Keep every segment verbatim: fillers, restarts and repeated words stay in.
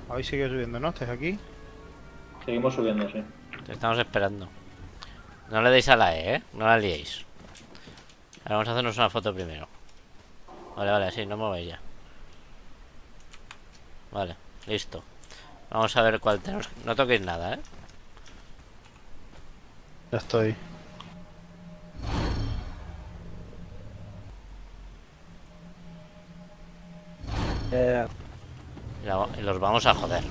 Habéis seguido subiendo, ¿no? ¿Estáis aquí? Seguimos subiendo, sí. Te estamos esperando. No le deis a la E, ¿eh? No la liéis. Ahora vamos a hacernos una foto primero. Vale, vale, sí, no movéis ya. Vale, listo. Vamos a ver cuál tenemos. No toquéis nada, ¿eh? Ya estoy. Eh, Y la- y los vamos a joder.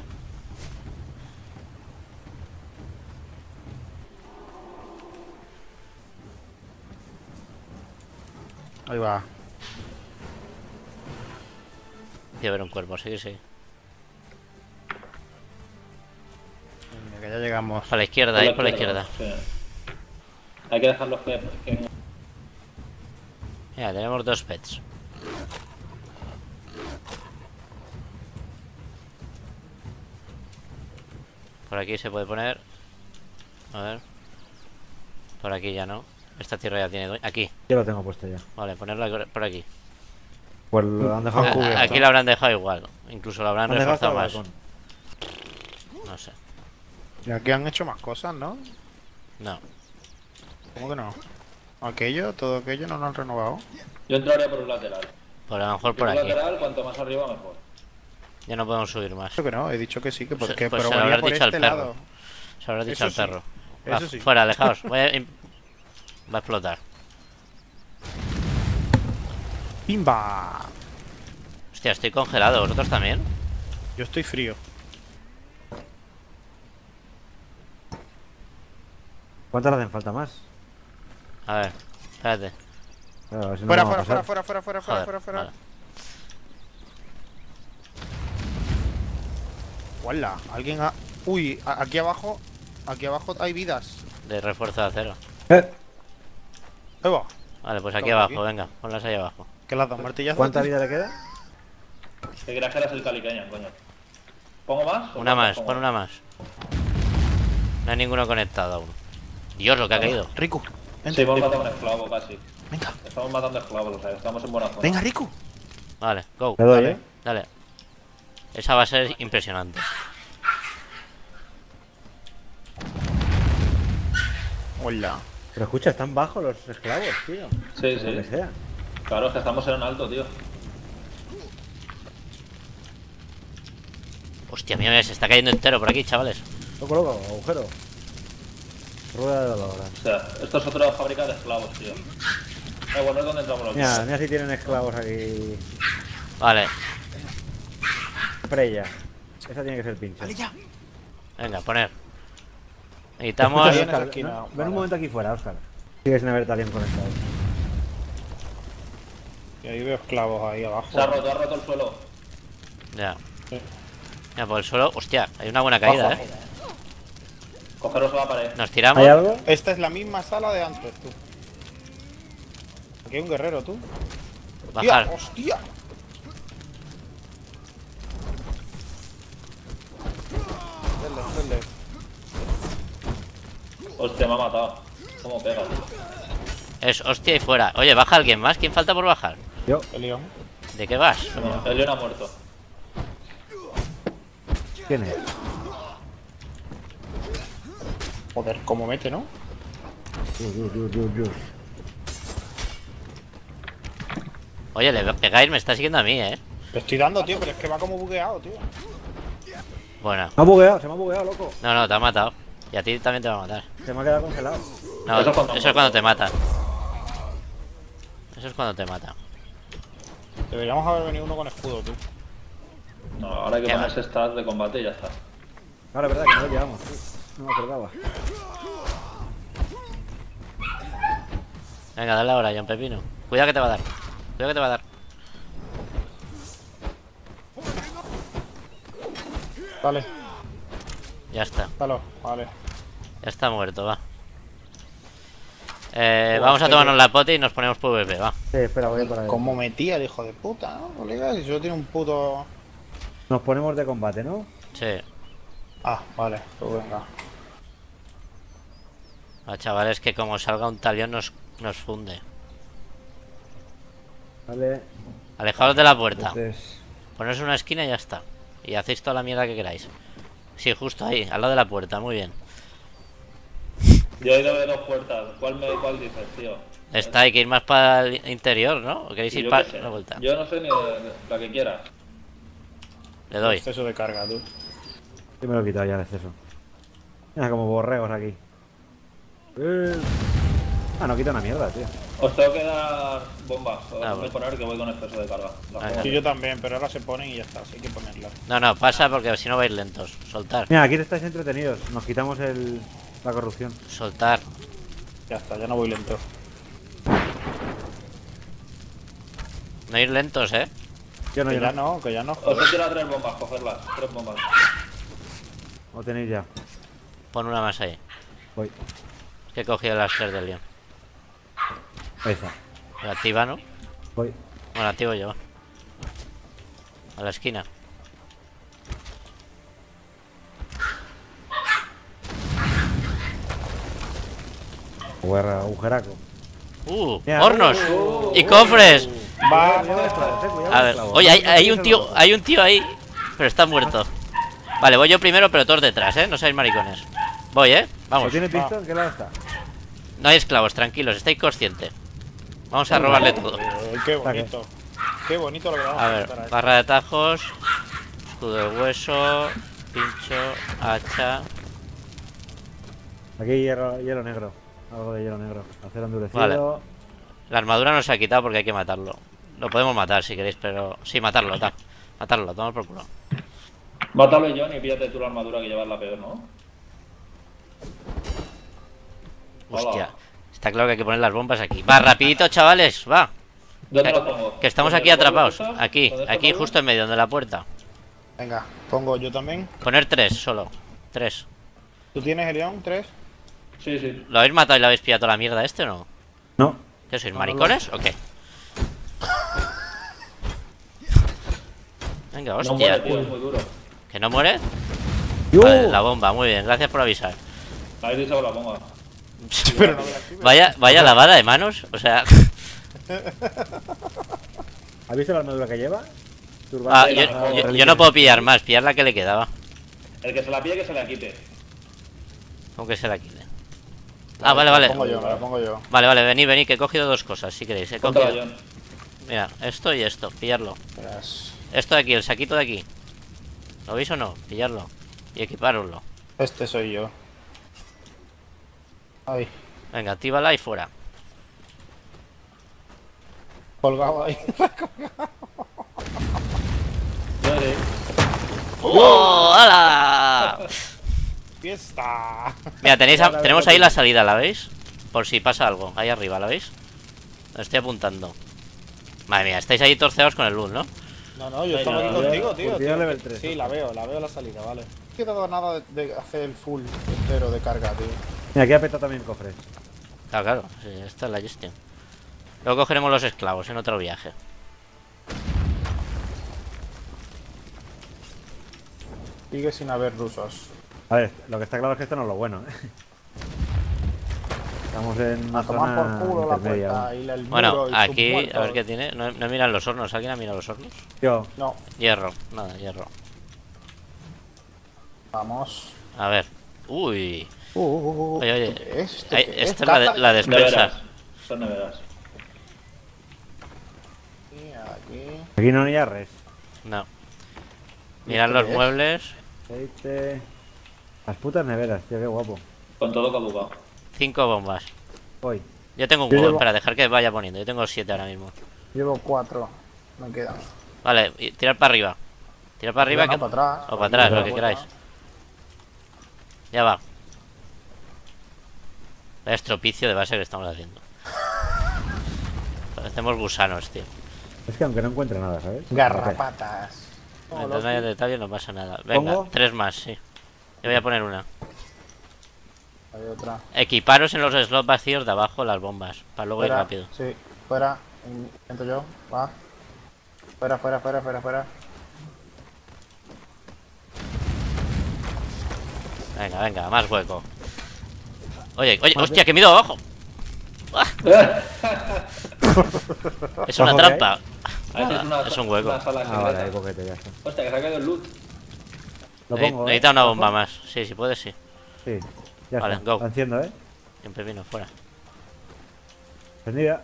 Ahí va. Quiero ver un cuerpo, sí, sí. Venga, que ya llegamos. Por la izquierda, ahí por la izquierda. Sí. Hay que dejarlos que... que... Mira, tenemos dos pets. Por aquí se puede poner. A ver. Por aquí ya no. Esta tierra ya tiene dueño. Aquí. yo lo tengo puesto ya. Vale, ponerla por aquí. Pues lo han dejado Ah, cubierto. A- Aquí lo habrán dejado igual. Incluso lo habrán Han dejado hasta reforzado el más. balcón. No sé. Y aquí han hecho más cosas, ¿no? No. ¿Cómo que no? Aquello, todo aquello no lo han renovado. Yo entraría por un lateral. Por a lo mejor Por por un aquí. lateral, cuanto más arriba, mejor. Ya no podemos subir más. Creo que no, he dicho que sí, que Pues- porque pues pero se lo venía habrás por dicho al este perro. lado. Se habrá dicho Eso al sí, perro. Va, eso sí. Fuera, alejaos. Voy a... im- Va a explotar. ¡Pimba! Hostia, estoy congelado. ¿Vosotros también? Yo estoy frío. ¿Cuántas hacen falta más? A ver, espérate. Claro, a ver si no Fuera, vamos a fuera, pasar. fuera, fuera, fuera, fuera, Joder, fuera, fuera, vale. fuera. ¡Hola! Alguien ha... Uy, a- aquí abajo. Aquí abajo hay vidas. De refuerzo de acero. Eh, Ahí va. Vale, pues aquí Toma, abajo, aquí. venga, ponlas ahí abajo. Que las dos martillazos. ¿Cuánta vida le queda? Que creas que eras el caliqueño, coño. ¿Pongo más? Una más, Pongo pon una más. No hay ninguno conectado aún. Dios, lo que ha caído. Riku, Sí, vente. hemos matado a un esclavo casi. Venga, Estamos matando esclavos, o sea, estamos en buena zona. venga, Riku. Vale, go. Le doy, Dale. ¿eh? Dale. Esa va a ser impresionante. Hola. Pero escucha, están bajos los esclavos, tío. Sí, Lo que sí. sea. Claro, es que estamos en un alto, tío. Hostia, mira, se está cayendo entero por aquí, chavales. Loco, loco, agujero. Rueda de dolor. O sea, esto es otra fábrica de esclavos, tío. Eh, bueno, es donde entramos los Mira, dos. mira si tienen esclavos aquí. Vale, Freya. Esa tiene que ser pinche. Vale, ya. venga, poner. Escucha, Necesitamos. Ahí en esa Óscar, esquina, no, ven vale. un momento aquí fuera, Oscar. Sigue sin haber talento conectado. Y ahí veo esclavos ahí abajo. Se ha roto, ha roto el suelo. Ya. Sí. Mira, por el suelo. Hostia, hay una buena caída, Ojo. eh. Cogeros a la pared. Nos tiramos. ¿Hay algo? Esta es la misma sala de antes, tú. Aquí hay un guerrero, tú. Bajar. ¡Hostia! ¡Hostia! Denle, denle. Hostia, me ha matado. ¿Cómo pega, tío? Es hostia y fuera. Oye, baja alguien más. ¿Quién falta por bajar? Yo. El león. ¿De qué vas? No, el león ha muerto. ¿Quién es? Joder, cómo mete, ¿no? Dios, Dios, Dios, Dios, Dios. Oye, le pegáis, me está siguiendo a mí, eh. Le estoy dando, tío, pero es que va como bugueado, tío. Bueno, Me ha bugueado, se me ha bugueado, loco. no, no, te ha matado. Y a ti también te va a matar. Se me ha quedado congelado. No, Eso es cuando eso es cuando te mata. Eso es cuando te mata. Deberíamos haber venido uno con escudo, tú. No, ahora hay que Qué ponerse stats de combate y ya está. Ahora, es verdad que no lo llevamos, tío. No me acordaba. Venga, dale ahora, John Pepino. Cuidado que te va a dar. Cuidado que te va a dar. Vale, Ya está. dalo, vale. Ya está muerto, va. Eh, Joder, vamos a que- tomarnos la pote y nos ponemos PvP, va. Sí, espera, voy a por ahí. Cómo metía el hijo de puta, ¿no, colega? Si solo tiene un puto... Nos ponemos de combate, ¿no? Sí. Ah, vale, pues venga. Ah, chavales, que como salga un talión nos, nos funde. Vale. Alejaos de la puerta. Entonces, Poneros en una esquina y ya está. Y hacéis toda la mierda que queráis. Sí, justo ahí, al lado de la puerta, muy bien. Yo he ido de dos puertas. ¿Cuál, me, cuál dices, tío? Está, hay que ir más para el interior, ¿no? ¿O queréis Sí, ir yo para qué sé. la vuelta? Yo no sé ni de- la que quieras. Le doy. Exceso de carga, tú. Yo me lo he quitado ya el exceso. Mira, como borregos aquí. Eh. Ah, no quita una mierda, tío. Os tengo que dar bombas. Os Ah, voy bueno. a poner que voy con exceso de carga. Las Venga. pongo. Sí, yo también, pero ahora se ponen y ya está, así hay que ponerlas. No, no, pasa porque si no vais lentos. Soltar, Mira, aquí estáis entretenidos. Nos quitamos el... la corrupción. soltar. Ya está, ya no voy lento. No ir lentos, eh. Yo no, Que yo ya no. no, que ya no, Os he joder. tirado tres bombas, cogerlas. Tres bombas. Lo tenéis ya. Pon una más ahí. Voy. Es que he cogido las tres del león. Ahí está. La activa, ¿no? Voy. Bueno, la activo yo. A la esquina. Guerra, agujeraco. ¡Uh! Mira. ¡Hornos! Uh, ¡Y cofres! Va, Cuidado con los clavos, eh, cuidado con A los ver, clavos. oye, hay, No hay pilles un el tío, ojo. hay un tío ahí, pero está muerto. Vale, voy yo primero, pero todos detrás, ¿eh? No seáis maricones. Voy, ¿eh? ¿Lo Vamos. tienes visto? ¿En qué lado está? No hay esclavos, tranquilos, estáis conscientes. Vamos a robarle todo. Eh, qué bonito. Qué bonito lo que vamos A a ver, hacer ahí. barra de tajos, escudo de hueso, pincho, hacha. Aquí hierro, hielo negro. Algo de hielo negro. Acero endurecido. Vale. La armadura no se ha quitado porque hay que matarlo. Lo podemos matar si queréis, pero... Sí, matarlo, tal. Matarlo, toma por culo. Mátalo, John, y píllate tú la armadura que llevas la peor, ¿no? Hostia. Hola. Está claro que hay que poner las bombas aquí. Va, rapidito, chavales, va. ¿Dónde Eh, lo pongo? Que estamos ¿Dónde aquí lo pongo, atrapados. estás? Aquí, ¿Dónde está aquí Pablo? justo en medio, donde la puerta. Venga, pongo yo también. Poner tres, solo. Tres. ¿Tú tienes el león? ¿Tres? Sí, sí. ¿Lo habéis matado y lo habéis pillado toda la mierda este o no? No. ¿Qué sois, No, maricones o qué? Venga, No hostia. muere, tío, es muy duro. ¿Que no muere? ¡Yo! Vale, la bomba, muy bien, gracias por avisar. Habéis dicho la bomba. Pero no me la actives. Vaya, vaya lavada de manos, o sea... ¿Has visto la armadura que lleva? Ah, Turbante, yo, la- yo- la yo no puedo pillar más, pillar la que le quedaba. El que se la pille, que se la quite. Aunque se la quite. Ah, vale, vale. Me la pongo yo, me la pongo yo. Vale, vale, venid, venid, que he cogido dos cosas, si queréis. He Póntala, cogido... John. Mira, esto y esto, pillarlo. Verás. Esto de aquí, el saquito de aquí. ¿Lo veis o no? Pillarlo. Y equiparoslo. Este soy yo. Ahí, Venga, actívala y fuera. colgado ahí. Muere. ¡Oh! ¡Hala! ¡Fiesta! Mira, tenéis a- tenemos ahí la salida, ¿la veis? Por si pasa algo, ahí arriba, ¿la veis? Lo estoy apuntando. Madre mía, estáis ahí torceados con el luz, ¿no? No, no, yo Ay, estaba no, aquí no, contigo, no, tío. curtida tío. level tres. Sí, la veo, la veo la salida, vale. No he quedado nada de, de hacer el full entero de carga, tío. Mira, aquí ha petado también cofres. Claro, claro, sí, esta es la gestión. Luego cogeremos los esclavos en otro viaje. Sigue sin haber rusos. A ver, lo que está claro es que esto no es lo bueno, ¿eh? Estamos en una A tomar zona por culo la intermedia puerta aún. y la- el muro Bueno, y sus aquí, a muertos. ver qué tiene. No, no miran los hornos, ¿alguien ha mirado los hornos? Yo, No, Hierro, nada, hierro. vamos. A ver. Uy. Uh, uh, uh, Oye, oye. ¿Esto qué es? ¿Esto Ahí- qué es? esta es la, de- Caza- la despensa. Neveras. Son neveras. Aquí, aquí. aquí no hay arres. No. Mirad ¿Esto los qué es? muebles. Aceite. Las putas neveras, tío, qué guapo. Con todo caducado. Cinco bombas. Hoy. Yo tengo un Yo huevo, llevo- espera, dejar que vaya poniendo. Yo tengo siete ahora mismo. Llevo cuatro. Me quedan. Vale, y tirar para arriba. Tirar para arriba No, que... para atrás. o para atrás, Para lo que atrás. queráis. Ya va. Vaya estropicio de base que estamos haciendo. Parecemos gusanos, tío. Es que aunque no encuentre nada, ¿sabes? Garrapatas. Mientras no haya detalles no pasa nada. Venga, ¿Pongo? tres más, sí. Yo voy a poner una. Hay otra. Equiparos en los slots vacíos de abajo las bombas. Para luego ir Fuera, rápido. Sí, fuera. Intento yo. Va. Fuera, fuera, fuera, fuera, fuera. Venga, venga, más hueco. Oye, oye, hostia, que me he ido abajo. ¡Ah! Es una ¿Ojo que hay? trampa. Ah, eso es, una, Es un hueco. Una sala Ah, vale, hay secreta. coquete, ya está. Hostia, que se ha caído el loot. Lo Ne- pongo, Necesita ¿eh? una bomba Ojo. más. Sí, si puedes, sí. Sí, ya Vale, está. go. La enciendo, ¿eh? Siempre vino fuera. Encendida.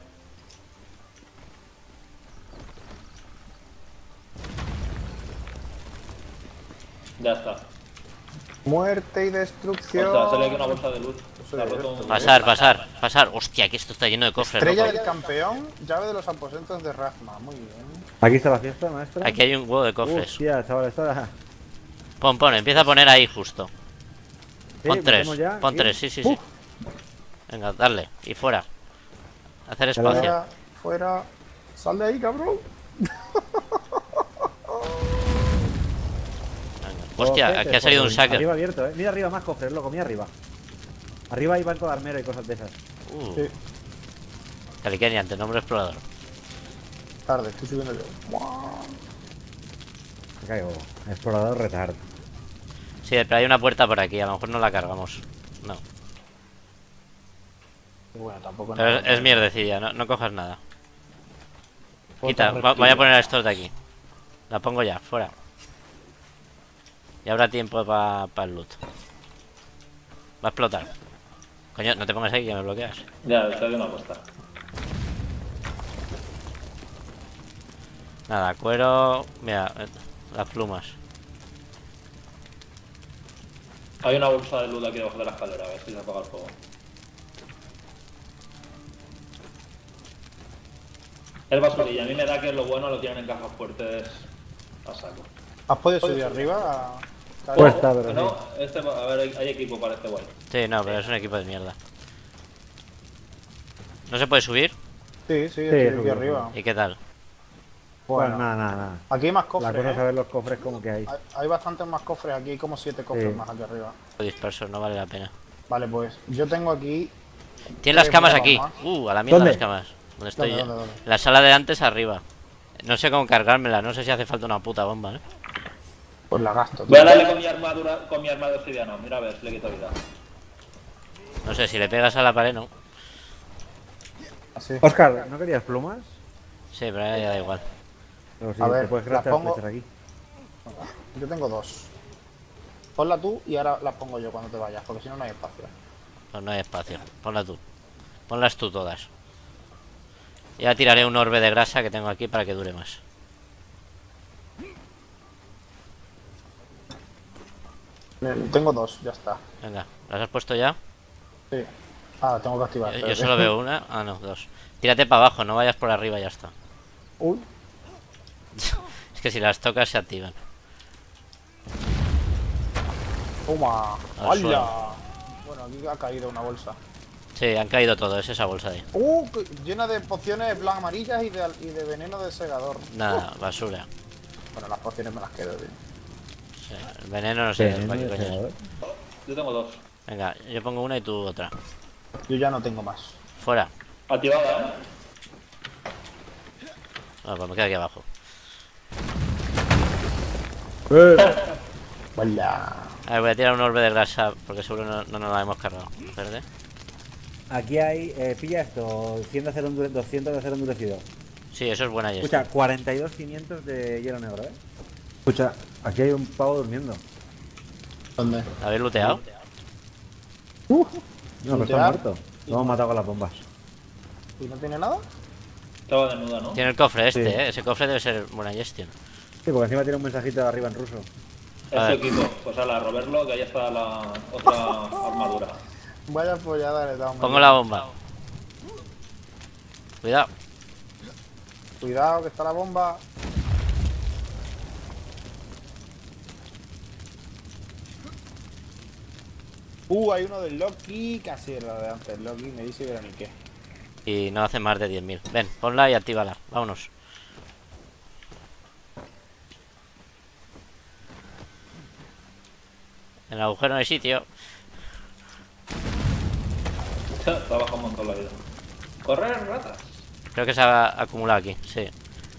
Ya está. Muerte y destrucción. Ostras, sale aquí una bolsa de luz. Se ha Soy roto esto. un... Pasar, pasar, pasar. Hostia, que esto está lleno de cofres, Estrella loco. del campeón, llave de los aposentos de Razma. Muy bien. Aquí está la fiesta, maestra. Aquí hay un huevo de cofres. Hostia, chaval, está. Pon, pon, empieza a poner ahí justo. Sí, Pon tres, metemos ya, pon aquí. tres, sí, sí, sí. Venga, darle. Y fuera. Hacer espacio. Fuera, fuera. Sal de ahí, cabrón. Venga. Hostia, Cofres, aquí ha salido un joder. saque. Arriba abierto, eh. Mira arriba más cofres, loco, mira arriba. Arriba hay banco de armero y cosas de esas. Uh, Sí, Calikeni, ante nombre explorador. tarde, estoy subiendo yo. Buah. Me caigo. Explorador retard. Sí, pero hay una puerta por aquí. A lo mejor no la cargamos. No. Bueno, tampoco Pero nada. es, es mierdecilla, no, no cojas nada. Otro Quita, va- reptil. voy a poner estos de aquí. La pongo ya, fuera. Y habrá tiempo para el loot. Va a explotar. Coño, no te pongas ahí que me bloqueas. Ya, está de una apuesta. Nada, cuero. Mira, eh, las plumas. Hay una bolsa de luz aquí debajo de la escalera, a ver si se apaga el fuego. El basurilla, a mí me da que lo bueno lo tienen en cajas fuertes a saco. ¿Has podido subir arriba? Cali? Pues está, pero No, sí. este, va- a ver, hay, hay equipo para este guay. Sí, no, pero es un equipo de mierda. ¿No se puede subir? Sí, sí, Sí, estoy aquí subido, arriba. ¿Y qué tal? Bueno, Bueno, nada, nada, nada. aquí hay más La cofres. cosa es ¿eh? saber los cofres como que hay. Hay, hay bastantes más cofres aquí, hay como siete cofres Sí. más aquí arriba. Disperso, no vale la pena. Vale, pues yo tengo aquí. Tiene las tres camas bombas aquí. más. Uh, a la mierda ¿Dónde? las camas. ¿Dónde estoy ¿Dónde, yo? dónde, dónde? La sala de antes arriba. No sé cómo cargármela, no sé si hace falta una puta bomba, ¿eh? Pues la gasto. Voy a tío. darle con mi armadura, con mi arma de obsidiano. Mira a ver si le quito vida. No sé, si le pegas a la pared, no. Así. Oscar, ¿no querías plumas? Sí, pero ahora ya da igual. Pero sí, A ver, te puedes las craftear pongo- flechas aquí. Yo tengo dos. Ponla tú y ahora las pongo yo cuando te vayas, porque si no, no hay espacio. Pues no hay espacio. Ponla tú. Ponlas tú todas. Ya tiraré un orbe de grasa que tengo aquí para que dure más. Eh, Tengo dos, ya está. Venga, ¿las has puesto ya? Sí. Ah, tengo que activar. Yo, yo espérate. solo veo una. Ah, no, dos. Tírate para abajo, no vayas por arriba y ya está. Uy, Es que si las tocas se activan. toma. Al suelo. ¡Hala! Bueno, aquí ha caído una bolsa. Sí, han caído todo, es esa bolsa ahí. Uh, que- llena de pociones blancas amarillas y de, al- y de veneno de segador. Nada, basura. Bueno, las pociones me las quedo, tío. Sí, el veneno no sé, Veneno para qué de coño es. segador. Yo tengo dos. Venga, yo pongo una y tú otra. Yo ya no tengo más. Fuera. Activada, ¿eh? Bueno, pues me quedo aquí abajo. Vaya. A ver, voy a tirar un orbe de grasa porque seguro no, no nos la hemos cargado. Verde. Aquí hay, eh, pilla esto, cien de acero endure- doscientos de acero endurecido. Sí, eso es buena y Escucha, cuarenta y dos quinientos de hielo negro, eh. Escucha, aquí hay un pavo durmiendo. ¿Dónde? ¿La habéis looteado? Uh, No, pero está Lootear. muerto. Lo hemos matado con las bombas. ¿Y no tiene nada? Estaba desnuda, ¿no? Tiene el cofre este, Sí. ¿eh? Ese cofre debe ser buena gestión. Sí, porque encima tiene un mensajito de arriba en ruso. Es A su ver. equipo. Pues ala, roberlo, que ahí está la otra armadura. Vaya pollada le he dado. Pongo la bomba. Cuidado. Cuidado, que está la bomba. Uh, hay uno del Loki, casi era de antes. Loki me dice que era ni qué. Y no hace más de diez mil. Ven, ponla y actívala. Vámonos. En el agujero no hay sitio. Te ha bajado un montón la vida. Correr, ratas. Creo que se ha acumulado aquí, sí.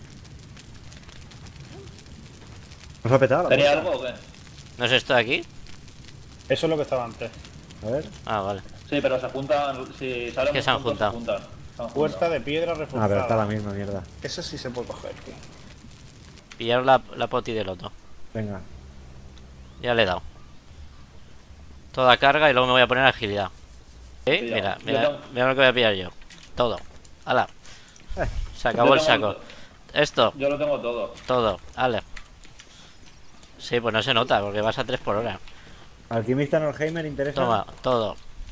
¿Nos ha petado la ¿Tenía puerta? algo o qué? ¿No es esto de aquí? Eso es lo que estaba antes. A ver. Ah, vale. Sí, pero se juntan. Si salen Que se han juntos, juntado. juntan. Se han Puerta juntado. de piedra Ah, pero reforzada. está la misma mierda. Eso sí se puede coger, tío. Pillaron la, la poti de loto. Venga. Ya le he dado. Toda carga y luego me voy a poner agilidad. ¿Sí? Pillado. Mira, Yo mira, tengo- mira lo que voy a pillar yo. Todo. ¡Hala! Se acabó Yo el tengo- saco. Esto, Yo lo tengo todo. todo. ¡Hala! Sí, pues no se nota porque vas a tres por hora. Alquimista Norheimer interesa. Toma, todo.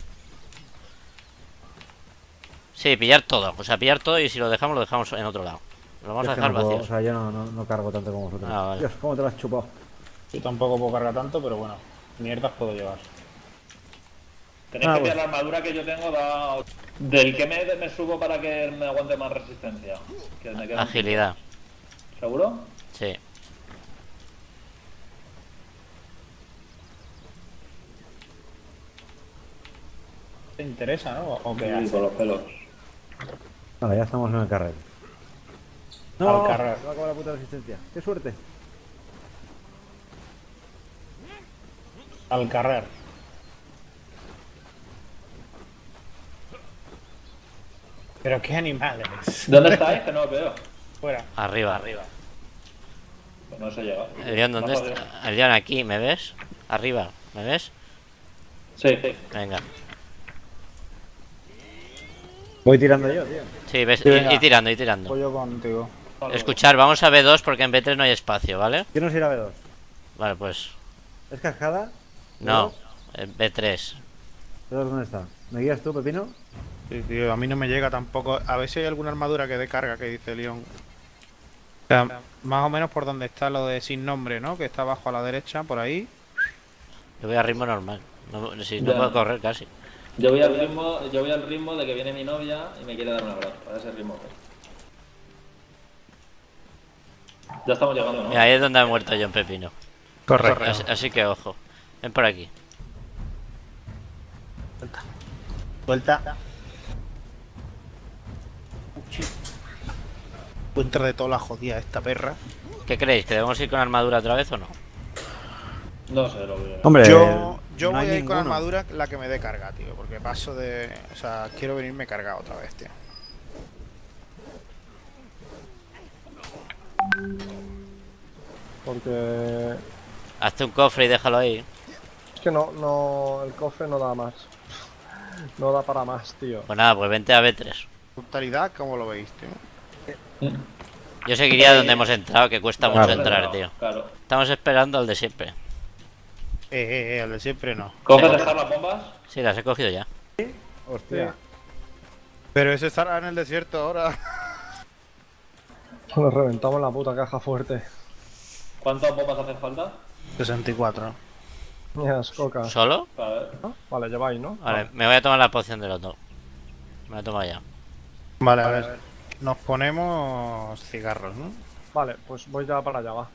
Sí, pillar todo. O sea, pillar todo y si lo dejamos, lo dejamos en otro lado. Lo vamos Yo a es que dejar no puedo- vacíos. O sea, yo no, no, no cargo tanto como vosotros. Ah, vale. Dios, cómo te lo has chupado. Yo tampoco puedo cargar tanto, pero bueno, mierdas puedo llevar. Tenéis Ah, que pues. pillar la armadura que yo tengo da... Del que me, me subo para que me aguante más resistencia. Que me queda- Agilidad. ¿Seguro? Sí. ¿Te interesa, no? ¿O qué Sí, haces? con los pelos. Vale, ya estamos en el carril. Al No, carrer. se va a acabar la puta resistencia. ¡Qué suerte! Al carrer. Pero qué animales. ¿Dónde estáis? Que no os veo. Fuera. Arriba, arriba. Pues no se llega. El león, ¿dónde Más está? jodido. El león aquí, ¿me ves? Arriba, ¿me ves? Sí, sí. Venga. Voy tirando yo, tío. Sí, ves, Sí, y, venga. y tirando, y tirando. Voy yo contigo. Escuchar, vamos a B dos porque en B tres no hay espacio, ¿vale? Quiero ir a B dos. Vale, pues. ¿Es cascada? No, en B tres. ¿B dos dónde está? ¿Me guías tú, Pepino? Sí, tío, a mí no me llega tampoco. A ver si hay alguna armadura que dé carga, que dice León. O sea, más o menos por donde está lo de sin nombre, ¿no? Que está abajo a la derecha, por ahí. Yo voy a ritmo normal. No, si no Ya. puedo correr casi. Yo voy al ritmo, yo voy al ritmo de que viene mi novia y me quiere dar un abrazo. A ese ritmo. Ya estamos llegando, ¿no? Mira, ahí es donde ha muerto John Pepino. Correcto. Así, así que ojo. Ven por aquí. Vuelta. Encuentra de toda la jodida esta perra. ¿Qué creéis? ¿Que debemos ir con armadura otra vez o no? No sé lo que... Hombre, Yo, yo no voy hay a ir con ninguno. armadura la que me dé carga, tío. Porque paso de. O sea, quiero venirme cargado otra vez, tío. Porque Hazte un cofre y déjalo ahí. es que no, no, el cofre no da más. No da para más, tío. Pues nada, pues vente a B tres. Brutalidad, ¿cómo lo veis, tío? Yo seguiría donde hemos entrado, que cuesta mucho Claro. entrar, tío. Claro. Estamos esperando al de siempre. Eh, eh, eh, el de siempre no. ¿Coges dejar las bombas? Sí, las he cogido ya. Hostia. Pero ese estará en el desierto ahora. Nos reventamos la puta caja fuerte. ¿Cuántas bombas hacen falta? sesenta y cuatro. Mira, cocas. ¿Solo? Para ver. Vale, lleváis, ¿no? Vale, me voy a tomar la poción del otro. Me la tomo ya. Vale, a ver. Nos ponemos cigarros, ¿no? Vale, pues voy ya para allá, va.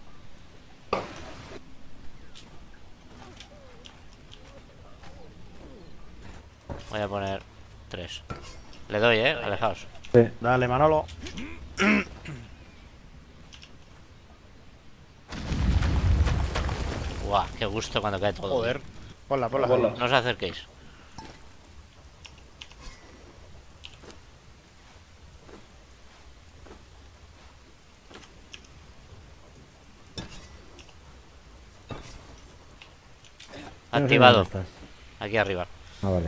Voy a poner tres. Le doy, eh, alejaos. Sí. Dale, Manolo. Guau, qué gusto cuando cae todo. Joder. Ponla, ponla. Ponla. No os acerquéis. Yo no sé Activado. dónde estás. Aquí arriba. Ah, vale.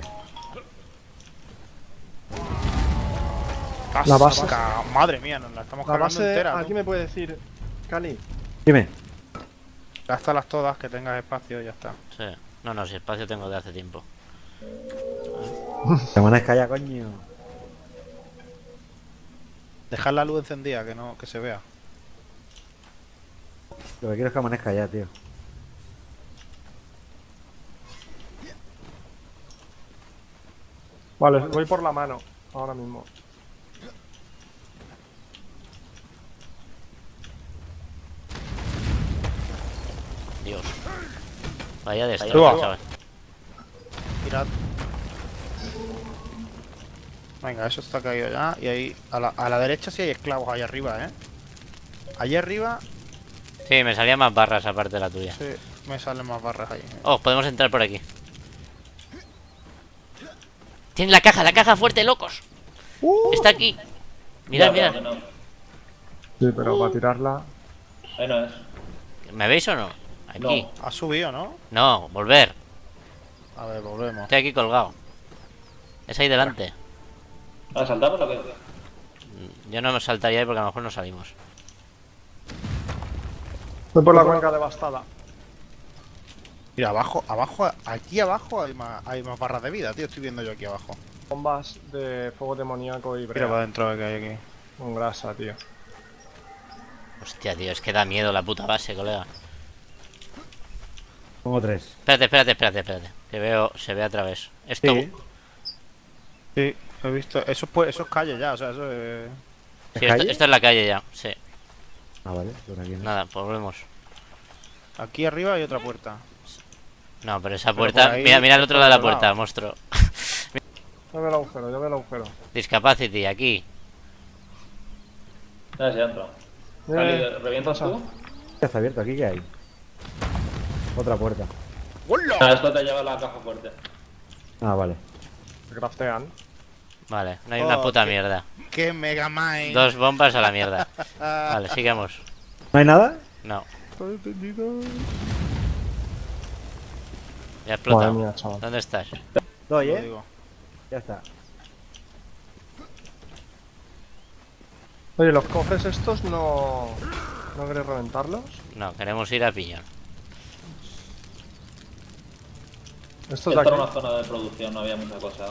La base- Casca. Madre mía, nos la estamos La cargando base, entera. aquí tú. me puede decir, Cali. Dime. Gástalas todas, que tengas espacio y ya está. Sí. No, no, si espacio tengo de hace tiempo. Te amanezca ya, coño. Dejar la luz encendida, que no, que se vea. Lo que quiero es que amanezca ya, tío. Vale, voy por la mano. Ahora mismo. Dios. Vaya de Suba. chaval. Tirad. Venga, eso está caído ya. Y ahí, a la, a la derecha sí hay esclavos, ahí arriba, ¿eh? Allí arriba, Sí, me salían más barras aparte de la tuya. sí, me salen más barras ahí. Oh, podemos entrar por aquí. Tiene la caja, la caja fuerte, locos. Está aquí. Mirad, Ya, mirad. pero no. Sí, pero para tirarla. Ahí no es. ¿Me veis o no? Aquí. No. Ha subido, ¿no? No, volver. A ver, volvemos. Estoy aquí colgado. Es ahí delante. ¿La saltamos o qué? Yo no me saltaría ahí porque a lo mejor no salimos. Voy por la cuenca devastada. Mira, abajo, abajo, aquí abajo hay más, hay más barras de vida, tío. Estoy viendo yo aquí abajo. Bombas de fuego demoníaco y Mira brea. para adentro que hay aquí. Con grasa, tío. Hostia, tío, es que da miedo la puta base, colega. Pongo tres. Espérate, espérate, espérate, espérate. Que veo, se ve a través. Esto. Sí. Sí, he visto. Eso es, pues, eso es calle ya, o sea, eso es. Sí, esto, calle? esto es la calle ya, sí. Ah, vale, por aquí no. Nada, pues volvemos. Aquí arriba hay otra puerta. No, pero esa Pero puerta. por ahí, Mira, mira el otro por lado de la otro puerta, lado. monstruo. Yo veo el agujero, yo veo el agujero. Discapacity, aquí. Ya se entra. Eh, Cali, ¿revientas pasa. tú? Ya está abierto, ¿aquí qué hay? Otra puerta. Ah, esto te lleva a la caja fuerte. Ah, vale. Se craftean. Vale, no hay una Oh, puta qué- mierda. ¡Qué Mega Man! Dos bombas a la mierda. Vale, sigamos. ¿No hay nada? No, Estoy entendido. ya ha explotado. Madre mía, chaval. ¿Dónde estás? Doy, Lo ¿eh? digo. Ya está. Oye, los cofres estos no... ¿No queréis reventarlos? No, queremos ir a piñón. Estos de Esta aquí. era una zona de producción, no había mucha cosa.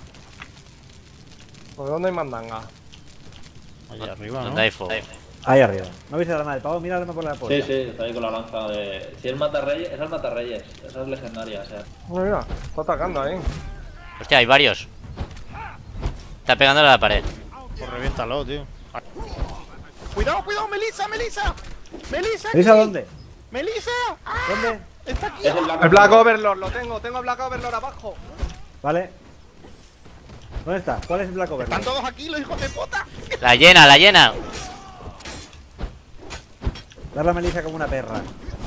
¿Por dónde hay mandanga? Allá arriba, ¿no? ¿Dónde hay fuego? Ahí arriba. ¿No habéis el arma del pavo? Mira el arma por la Sí, puerta. sí, está ahí con la lanza de... Si es Matarreyes, esa es Matarreyes, esa es legendaria, o sea. Mira, mira, está atacando ahí. Hostia, hay varios. Está pegándole a la pared. Pues reviéntalo, tío. ¡Cuidado, cuidado! ¡Melissa, Melissa! ¡Melissa! ¿Veis a aquí! dónde? ¡Melissa! ¡Ah! ¿Dónde? ¡Está aquí! Es el Black, El Black Overlord, lo tengo, tengo Black Overlord abajo. Vale. ¿Dónde está? ¿Cuál es el Black Overlord? ¡Están todos aquí, los hijos de puta! La llena, la llena. Dar la Melissa como una perra.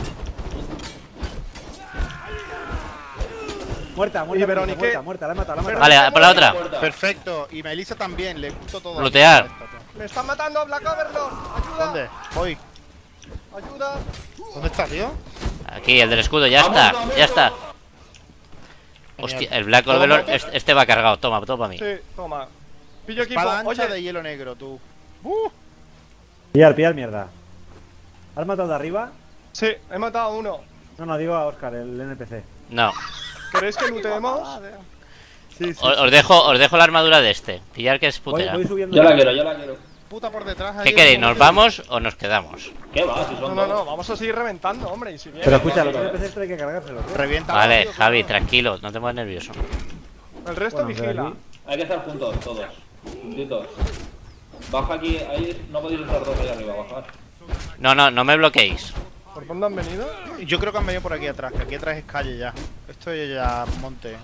Muerta, muerta, Y Melissa, Veronique- muerta, muerta, la he matado, la he matado. Vale, por la otra. puerta. Perfecto. Y Melissa también, le gustó todo. Lootear. Esto, tío. Me están matando, Black Overlord. Ayuda. ¿Dónde? Voy. Ayuda. ¿Dónde está, tío? Aquí, el del escudo, ya está, ya está. Hostia, el Black Overlord, este, este va cargado. Toma, toma a mí. Sí, toma. Pillo equipo. Espada ancha Oye, de hielo negro, tú. ¡Uh! Pillar, pillar mierda. ¿Has matado de arriba? sí, he matado a uno. No, no, digo a Oscar, el N P C. No. ¿Queréis que looteemos? Sí, sí. Os, os dejo, os dejo la armadura de este. Pillar que es Voy, putera. voy subiendo. Yo la quiero, yo la quiero. Puta por detrás. ahí, ¿Qué queréis? como ¿Nos que- vamos o nos quedamos? ¿Qué va? Si No, son no, dos. no, vamos a seguir reventando, hombre. Y si viene, Pero escucha, los Vale. N P Cs hay que cargárselos. ¿eh? Revienta. Vale, tío, Javi, cuidado. tranquilo, no te pongas nervioso. el resto Bueno, pero vigila. aquí- Hay que estar juntos, todos. Juntitos. Baja aquí, ahí no podéis estar dos ahí arriba, bajar. No, no, no me bloqueéis. ¿Por dónde han venido? Yo creo que han venido por aquí atrás, que aquí atrás es calle ya. Esto es ya monte.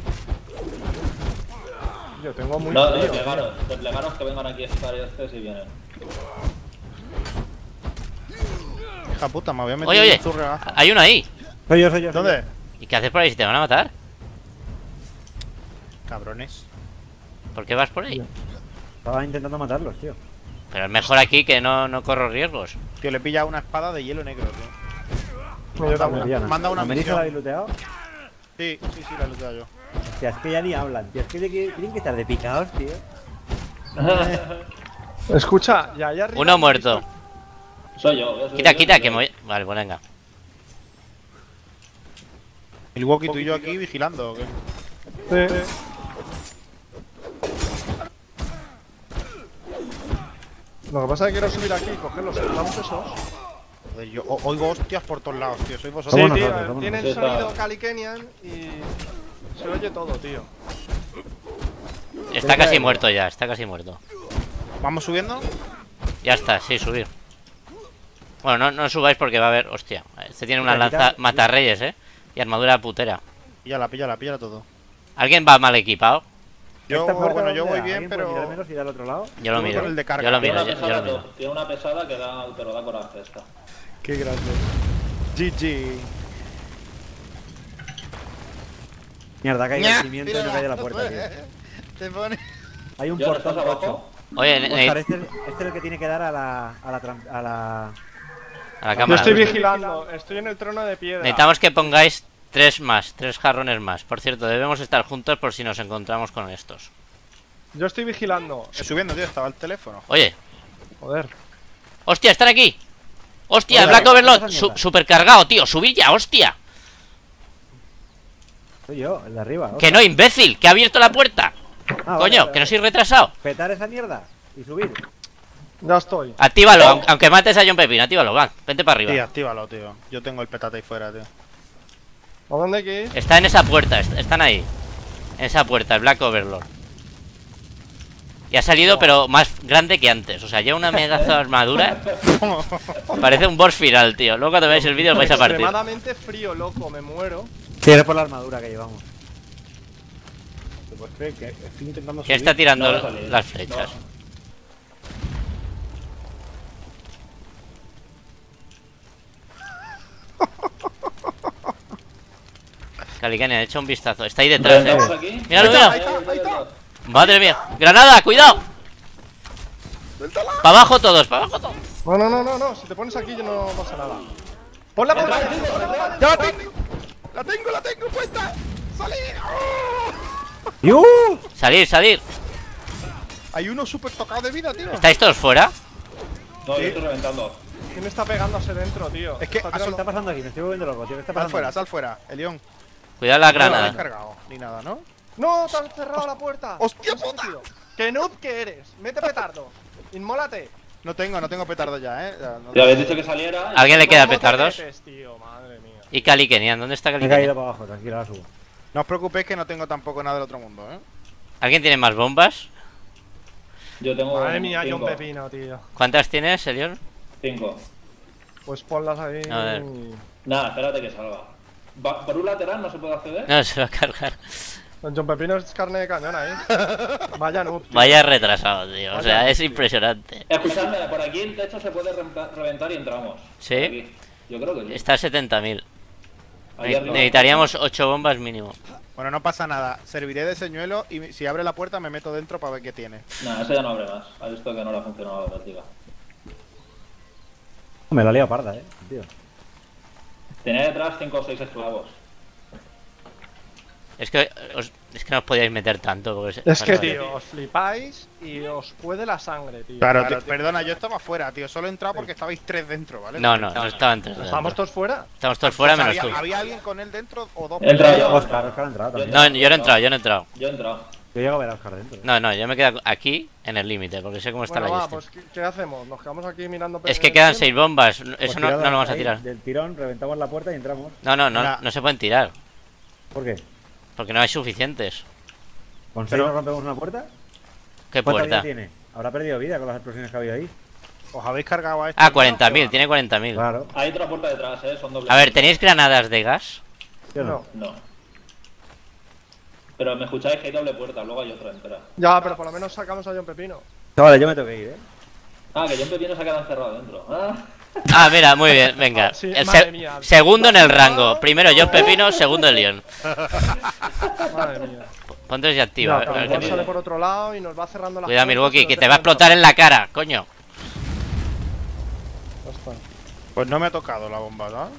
Yo tengo muy No, frío. desplegaros, desplegaros que vengan aquí a estar este si vienen. Hija puta, me había metido Oye, oye, un zurregazo. hay uno ahí. Soy yo, soy yo. soy ¿Dónde? ¿Y qué haces por ahí si te van a matar? Cabrones. ¿Por qué vas por ahí? yo. Estaba intentando matarlos, tío. Pero es mejor aquí que no, no corro riesgos. Tío, le pilla una espada de hielo negro, tío. Yo Manda también. una, Diana. manda una ¿A Melissa misión. la habéis looteado? Sí, sí, sí, la he looteado yo. Hostia, es que ya ni hablan, tío. Es que tienen que- tienen que estar de picados, tío. Escucha, ya allá arriba. Uno muerto. Soy yo. yo soy Quita, yo, quita, yo que me soy voy. Vale, pues venga. El walkie tú y yo aquí vigilando, ¿o qué? Sí. Lo que pasa es que quiero subir aquí y coger los estamos esos. Joder, yo o- oigo hostias por todos lados, tío. Sois Sí, vosotros. Somos tío, nosotros, somos tienen nosotros. sonido Calikenian y se oye todo, tío. Está casi muerto ya, está casi muerto. ¿Vamos subiendo? Ya está, sí, subir. Bueno, no, no subáis porque va a haber. Hostia, este tiene una Quita, lanza quita. matarreyes, eh. Y armadura putera. Píllala, píllala, píllala todo. ¿Alguien va mal equipado? Yo, ¿Esta puerta bueno, yo dónde voy da? bien, ¿Alguien puede pero. mirar menos y da al otro lado? Yo lo Yo voy miro. con el de carga. Yo lo Tiene miro, una, yo, yo lo pesada, miro. tiene una pesada que da, pero da coraje esta. Qué grande. G G. Mierda, ha caído el cimiento y no cae de la puerta, tío. Te pone. Hay un ¿Ya no portón estás tocho. abajo? Oye, ne- Oscar, ne- este, este es el que tiene que dar a la. a la. tram- a la. A la Yo cámara. estoy vigilando, estoy en el trono de piedra. Necesitamos que pongáis tres más, tres jarrones más. Por cierto, debemos estar juntos por si nos encontramos con estos. Yo estoy vigilando. Estoy subiendo, tío, estaba el teléfono. Oye, Joder. hostia, están aquí. Hostia, el Hola, Black ¿qué Overlord, pasa, su mierda? super cargado, tío. Subid ya, hostia. Soy yo, el de arriba. Que no, imbécil, que ha abierto la puerta. Ah, vale, Coño, vale, que no vale. soy retrasado. Petar esa mierda y subir. Ya estoy. Actívalo, aun- aunque mates a John Pepín, actívalo, va. Vente para Tío, arriba. actívalo, tío. Yo tengo el petate ahí fuera, tío. ¿A dónde hay que ir? Está en esa puerta, est- están ahí. En esa puerta, el Black Overlord. Y ha salido, pero más grande que antes. O sea, lleva una megazo armadura. Parece un boss final, tío. Luego cuando veáis el vídeo os vais a partir. Extremadamente frío, loco, me muero. Sí, es por la armadura que llevamos. ¿Te puedes creer que estoy intentando ¿Quién subir? está tirando No va a salir. las flechas? Calicani, ha hecho un vistazo. Está ahí detrás, eh. ¿Estamos aquí? Míralo, Ahí está, míralo. ahí está, ahí está. Madre mía. ¡Granada! ¡Cuidado! ¡Para abajo todos! ¡Para abajo todos! No, no, no, no, no. Si te pones aquí yo no pasa nada. Ponla por Entra, ahí. entra, ¡Ya la tengo! ¡La tengo, la tengo puesta! ¡Salí! ¡Oh! ¡Yu! Salir, salir. Hay uno súper tocado de vida, tío. ¿Estáis todos fuera? No, yo estoy reventando. ¿Quién está pegándose dentro, tío? Es que Está ha ¿Qué tirando- está pasando aquí? Me estoy volviendo loco, tío. ¿Qué está Sal pasando? fuera, sal fuera, Elión. Cuidado la No lo habéis granada. cargado, ni nada, ¿no? ¡No! ¡Te has cerrado la puerta! ¡Hostia ¿Qué has puta! metido? ¡Qué noob que eres! ¡Mete petardo! ¡Inmólate! No tengo, no tengo petardo ya, eh. Ya, no- Te habéis dicho que saliera. ¿A alguien le queda ¿Cómo te petardos? metes, tío? Madre mía. ¿Y Calicanian? ¿Dónde está Me he caído Calicanian? para abajo, tranquilo, la subo. No os preocupéis que no tengo tampoco nada del otro mundo, eh. ¿Alguien tiene más bombas? Yo tengo. Madre mía, John cinco. Pepino, tío. ¿Cuántas tienes, Elion? Cinco. Pues ponlas ahí. A ver. Nada, espérate que salga. Va- ¿Por un lateral no se puede acceder? No, se va a cargar. Don John Pepino es carne de cañón ahí. Vaya noob, tío. Vaya retrasado, tío. O sea, Vaya. es impresionante. Escuchadme, por aquí el techo se puede renta- reventar y entramos. ¿Sí? Por aquí. Yo creo que sí. Está a setenta mil. Ahí arriba. Necesitaríamos ocho bombas mínimo. Bueno, no pasa nada. Serviré de señuelo y si abre la puerta me meto dentro para ver qué tiene. Nah, eso ya no abre más. Ha visto que no le ha funcionado la táctica. Me la he liado parda, eh, tío. Tenía detrás cinco o seis esclavos. Es que os, es que no os podíais meter tanto. Porque se- Es que, bueno, tío, os flipáis y os puede la sangre, tío. Claro, tío, perdona, yo estaba fuera, tío. Solo he entrado porque estabais tres dentro, ¿vale? No, no, no estaban tres. ¿Estamos dentro. todos fuera? Estamos todos fuera O sea, menos había, tú. había alguien con él dentro o dos. He entrado yo. Oscar, Oscar ha entrado también. No, yo no he entrado, yo no he entrado. Yo he entrado. Yo llego a ver a Oscar dentro. eh. No, no, yo me quedo aquí en el límite porque sé cómo está Bueno, la va, gestión. pues ¿qué, qué hacemos? ¿Nos quedamos aquí mirando Es que quedan seis bombas. Pues Eso no, tirad no lo vamos a ahí, tirar. Del tirón, reventamos la puerta y entramos. No, no, no, Mira. no se pueden tirar. ¿Por qué? Porque no hay suficientes. ¿Con seis Pero- nos rompemos una puerta? ¿Qué ¿Cuánta puerta? vida tiene? Habrá perdido vida con las explosiones que ha habido ahí. ¿Os habéis cargado a esto? Ah, cuarenta mil, tiene cuarenta mil. Claro. Hay otra puerta detrás, eh. Son dobles. A ver, ¿tenéis granadas de gas? Yo no. No. No. Pero me escucháis que hay doble puerta, luego hay otra entera. Ya, pero por lo menos sacamos a John Pepino. Chavales, yo me tengo que ir, eh. Ah, que John Pepino se ha quedado encerrado dentro. Ah. Ah, mira, muy bien, venga. Sí, El madre se- mía. segundo en el rango. Primero John Pepino, segundo Leon. Madre mía. Ponte ya activa. a Ya, ver- a ver igual qué sale pide. por otro lado y nos va cerrando la Cuidado, Milwaukee, que te va a explotar en la cara, coño. Pues no me ha tocado la bomba, ¿no?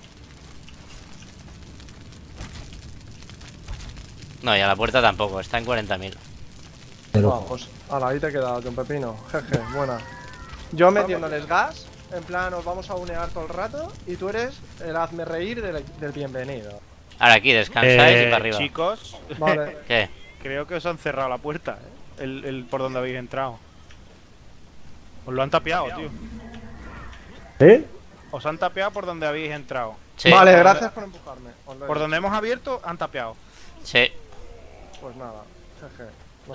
No, y a la puerta tampoco, está en cuarenta mil. Ah, pues ala, ahí te queda John Pepino. Jeje, buena. Yo metiéndoles gas, en plan os vamos a unear todo el rato y tú eres el hazme reír del, del bienvenido. Ahora aquí descansáis y Eh, para arriba. Chicos, Vale. ¿Qué? creo que os han cerrado la puerta, ¿eh? El, el por donde habéis entrado. Os lo han tapiado, tío. ¿Eh? Os han tapeado por donde habéis entrado. Sí, Vale, gracias por empujarme. Os lo he Por dicho. donde hemos abierto, han tapeado. sí. Pues nada, jeje.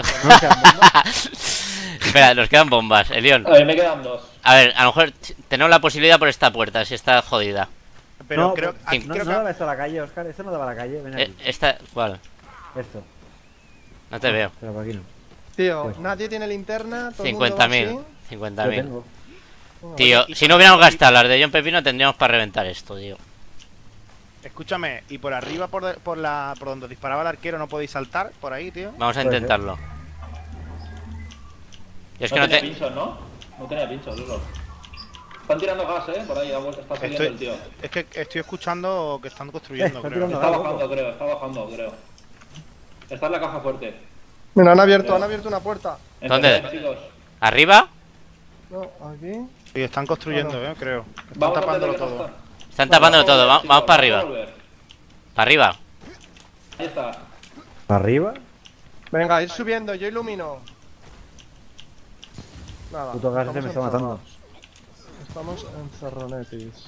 Espera, nos quedan bombas, Elion. A ver, me quedan dos. A ver, a lo mejor t- tenemos la posibilidad por esta puerta, si está jodida. Pero no, creo, pues, aquí no, creo no que daba esto a la calle, Oscar. Esto no daba a la calle. Ven Eh, aquí. esta, ¿cuál? Esto. No te veo. Pero por aquí no. Tío, Pues- nadie tiene linterna, todo el cincuenta mundo va mil. así. cincuenta Yo mil. tengo. Tío, y- si no hubiéramos gastado las de John Pepino, tendríamos para reventar esto, tío. Escúchame, y por arriba, por, de- por la por donde disparaba el arquero, no podéis saltar por ahí, tío. Vamos a Puede intentarlo. Yo es que no no tenía te... pinchos, ¿no? No tenía pinchos, Lolo. Están tirando gas, eh, por ahí, ha vuelto- está saliendo el tío. Es que estoy escuchando que están construyendo, Eh, está creo. tirando Está gas, bajando, loco. creo, está bajando, creo. Está en la caja fuerte. Mira, han abierto, Creo. han abierto una puerta. ¿Dónde? Empezad, chicos. ¿Arriba? No, aquí. Sí, están construyendo, eh, creo. Están Vamos a tapándolo hacer todo. Están tapándolo todo. va- Sí, Vamos para a arriba. volver. Para arriba. Ahí está. ¿Para arriba? Venga, ir subiendo, yo ilumino. Nada. Puto gas ese estamos me está matando. encerrados. Estamos encerronetis.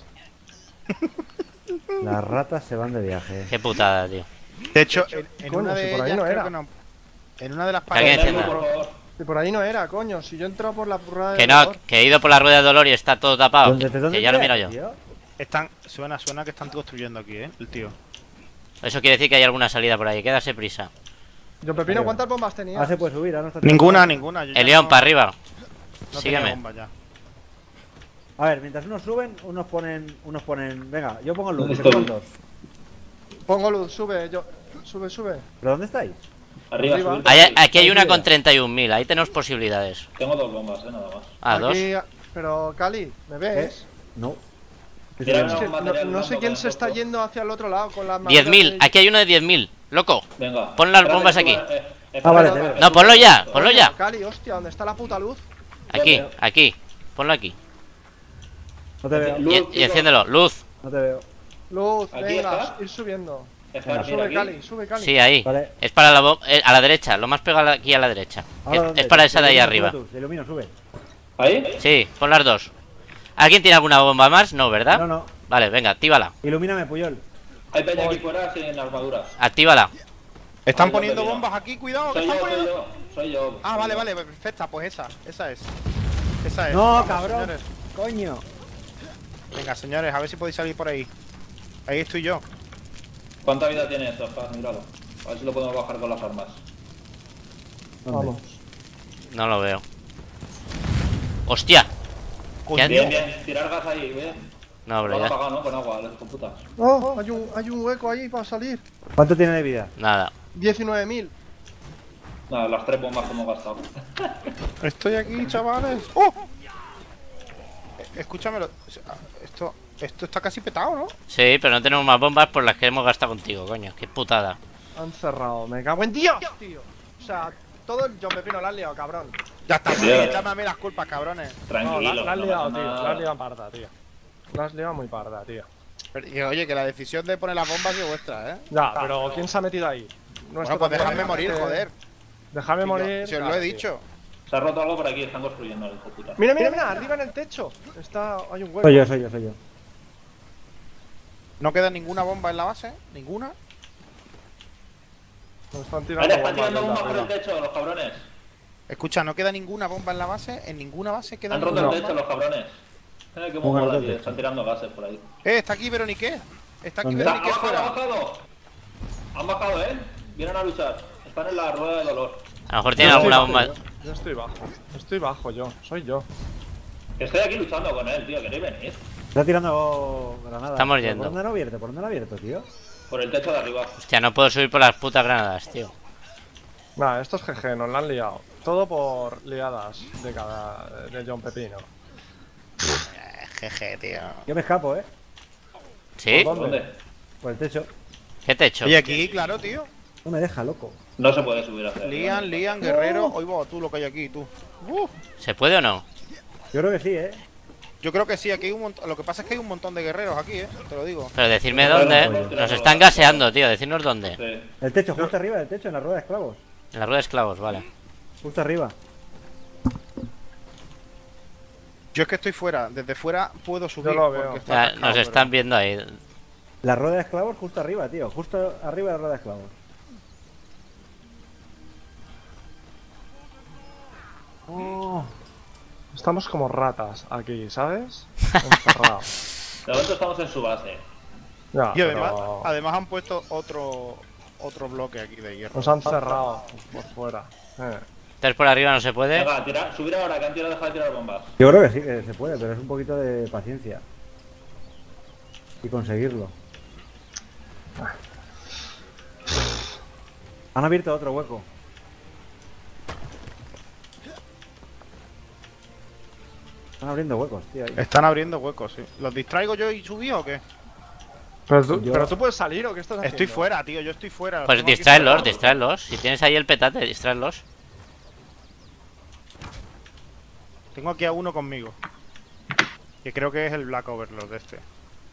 Las ratas se van de viaje. Qué putada, tío. De hecho, en, en Coño, una si de por ahí ellas no creo era. que no- En una de las Que alguien paredes. encienda. Por favor. Y por ahí no era, coño. Si yo he entrado por la burrada de Que no, dolor. que he ido por la rueda de dolor y está todo tapado. ¿Dónde te dónde Que ya lo te miro has, yo. tío? Están, suena, suena que están construyendo aquí, eh, el tío. Eso quiere decir que hay alguna salida por ahí. Quédase prisa. Yo, Pepino, Arriba. ¿cuántas bombas tenía? Ah, se puede subir, ahora no está Ninguna, ninguna. yo ya El león no- para arriba. no tenía Sígueme. bomba ya. A ver, mientras unos suben, unos ponen. Unos ponen. Venga, yo pongo el luz, que Estoy. son dos. Pongo luz, sube, yo. Sube, sube. ¿Pero dónde estáis? Arriba, Arriba. subir. Ahí- aquí hay una Ahí con sube. treinta y un mil. Ahí tenemos posibilidades. Tengo dos bombas, eh, nada más. Ah, dos. Aquí, pero, Cali, ¿me ves? ¿Eh? No. Mira, Es que un no, material no sé blanco quién con se está foto. yendo hacia el otro lado con las diez mil. Aquí hay uno de diez mil. Loco. Venga. Pon las Espérate bombas que aquí. suba, eh, espérate Ah, vale, que te suba, veo. No, ponlo ya, ponlo ya. Cali, hostia, ¿dónde está la puta luz? Aquí, aquí. Ponlo aquí. No te veo. Luz, Y, y chicos. enciéndelo. Luz. No te veo. Luz, ¿Aquí venga, está? ir subiendo. Espera, mira Sube, aquí. Cali, sube, Cali. Sí, ahí. Vale. Es para la bo- eh, a la derecha. Lo más pegado aquí a la derecha. Ahora, Es, ¿dónde? es para esa de ahí Ilumino, arriba. sube tú, te ilumino, sube. ¿Ahí? Sí, pon las dos. ¿Alguien tiene alguna bomba más? No, ¿verdad? No, no. Vale, venga, actívala. Ilumíname, Puyol. Hay peña aquí fuera sin armaduras. Actívala. Están Ahí, poniendo Pepino. bombas aquí, cuidado, que Soy están yo, soy poniendo. yo. Soy yo. Ah, soy vale, yo. vale, perfecta, pues esa, esa es. Esa es. No, Vamos, cabrón. señores. Coño. Venga, señores, a ver si podéis salir por ahí. Ahí estoy yo. ¿Cuánta vida tiene esto? Oscar? Míralo. A ver si lo podemos bajar con las armas. ¿Dónde? Vamos. No lo veo. ¡Hostia! ¿Qué han- Bien, bien. Tirar gas ahí, bien. No, Lo bro, han ya. apagado, ¿no? Con agua, los putas. Oh, hay un, hay un hueco ahí para salir. ¿Cuánto tiene de vida? Nada. diecinueve mil. Nada, las tres bombas que hemos gastado. Estoy aquí, chavales. ¡Oh! Eh, Escúchamelo. Esto, esto está casi petado, ¿no? Sí, pero no tenemos más bombas por las que hemos gastado contigo, coño. Qué putada. Han cerrado, me cago en Dios, tío. O sea, todo el John Pepino lo han liado, cabrón. Ya está, Sí. échame a mí las culpas, cabrones. Tranquilo. No, la, la has no liado, pasa tío. nada. La has liado parda, tío. La has liado muy parda, tío. Pero, y, oye, que la decisión de poner las bombas es vuestra, ¿eh? Ya, pero ¿quién se ha metido ahí? Bueno, pues dejadme morir, joder. Déjame Si, morir. yo- si os lo claro, he tío. dicho. Se ha roto algo por aquí, están construyendo, hijo de puta. Mira, mira, mira, arriba en el techo. Está. Hay un hueco. Soy yo, soy yo, soy yo. No queda ninguna bomba en la base, ninguna. Nos están Vale, tirando están tirando bombas bombas por desde el arriba. techo, los cabrones. Escucha, no queda ninguna bomba en la base. En ninguna base queda Han roto ninguna el techo, bomba. los cabrones. Eh, qué ¿Cómo han mola, roto el tío. techo? Están tirando gases por ahí. Eh, está aquí Veronique. Está aquí ¿Dónde? ¡Han Veronique bajado, han fuera. bajado! Han bajado, eh. Vienen a luchar. Están en la rueda de dolor. A lo mejor tiene Yo alguna estoy bomba. bajo, Yo, yo estoy bajo. Estoy bajo, yo. Soy yo. Estoy aquí luchando con él, tío. ¿Queréis venir? Está tirando granadas. Estamos ¿Pero yendo. ¿Por dónde lo abierto? ¿Por dónde lo abierto, tío? Por el techo de arriba. Hostia, no puedo subir por las putas granadas, tío. Nah, esto es G G, nos la han liado. Todo por liadas de cada. de John Pepino. Jeje, tío. Yo me escapo, ¿eh? ¿Sí? ¿Dónde? ¿Dónde? Por el techo. ¿Qué techo? Oye, aquí, claro, tío. No me deja, loco. No se puede subir hacia arriba. Lian, Lian, Guerrero. Oye, vos, tú lo que hay aquí, tú. Uh, ¿Se puede o no? Yo creo que sí, ¿eh? yo creo que sí, aquí hay un montón. Lo que pasa es que hay un montón de guerreros aquí, eh. Te lo digo. Pero decirme dónde. Nos están gaseando, tío. Decirnos dónde. Sí. El techo, justo arriba del techo, en la rueda de esclavos. En la rueda de esclavos, vale. Justo arriba. Yo es que estoy fuera. Desde fuera puedo subir. lo veo. porque está Ya, atascado, nos pero- están viendo ahí. La rueda de esclavos justo arriba, tío. Justo arriba de la rueda de esclavos. Oh. Estamos como ratas aquí, ¿sabes? Encerrados. De momento estamos en su base. Ya, Y además, pero además han puesto otro otro bloque aquí de hierro. nos han cerrado por fuera. Eh. Entonces por arriba no se puede. Venga, tira, subir ahora, que han tirado, deja de tirar bombas. Yo creo que sí, que se puede, pero es un poquito de paciencia. Y conseguirlo. Han abierto otro hueco. Están abriendo huecos, tío. Ahí. Están abriendo huecos, sí. ¿Los distraigo yo y subí o qué? Pero tú, Yo- pero tú puedes salir o qué estás haciendo. Estoy fuera, tío, yo estoy fuera. Pues Tengo aquí distráelos, cerrado. distráelos. Si tienes ahí el petate, distráelos. Tengo aquí a uno conmigo. Que creo que es el Black Overlord de este.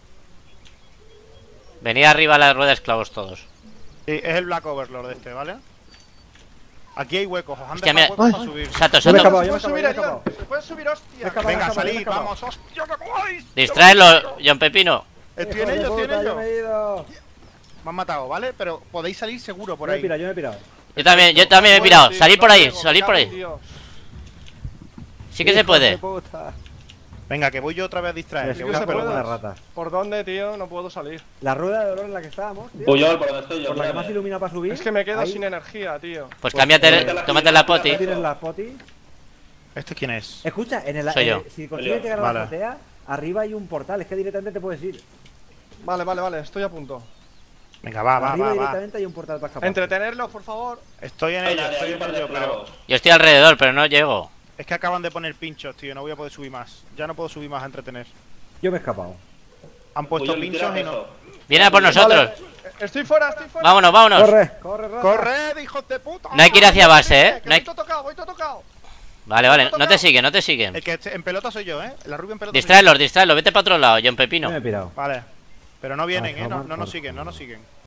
Venid arriba a la rueda de esclavos todos. Sí, es el Black Overlord de este, ¿vale? Aquí hay huecos, os han Hostia, dejado mira. huecos para subir. Sato, Yo me he Sato. escapado, Se yo me he puede subir, escapado, yo me he Elion. escapado. Se puede subir, hostia. Me he escapado, Venga, me he escapado, me he salid, escapado. vamos, hostia, ¿qué cojones? Distráelo, John Pepino. Estoy en Hijo de ello, estoy en puta, ello. yo me he ido. Me han matado, ¿vale? Pero podéis salir seguro por Yo me he ahí. pirado, yo me he pirado. Yo también, yo también me he Bueno, pirado. tío, Salid no por ahí, llego, salid me por cago en ahí. Dios. Sí que se Hijo de puede. puta. Venga, que voy yo otra vez a distraer. Me que sí voy que a se por puede. como una una rata. ¿Por dónde, tío? No puedo salir. La rueda de dolor en la que estábamos, tío. Puyol, por donde estoy yo. Por la que mírame. más ilumina para subir. Es que me quedo ahí. sin energía, tío. Pues Pues, cámbiate, eh, tómate la poti. ¿No tienes las potis? ¿Este quién es? Escucha, en el, Soy en yo. el- si consigues llegar a Vale. la azotea, arriba hay un portal, es que directamente te puedes ir. Vale, vale, vale, estoy a punto. Venga, va, va, arriba va, va. directamente hay un portal para escapar. Entretenerlos, por favor. Estoy en Hay ello, hay estoy un en par de ello, pero... esclavos. Yo estoy alrededor, pero no llego. Es que acaban de poner pinchos, tío, no voy a poder subir más. Ya no puedo subir más a entretener. Yo me he escapado. Han puesto Puyol, pinchos tira y no... eso. Viene a por nosotros. Vale, estoy fuera, estoy fuera. Vámonos, vámonos. Corre, corre, rata. ¡Corred, hijos de puta! No hay que ir hacia base, eh. Que No hay- voy todo tocado, voy todo tocado. Vale, vale, no te siguen, no te siguen. El que esté en pelota soy yo, ¿eh? La rubia en pelota soy Distráelos, distráelos, vete para otro lado, John Yo Pepino. me he pirado. yo. Vale. Pero no vienen, Ah, ¿eh? No, jamás, no nos por siguen, no nos siguen.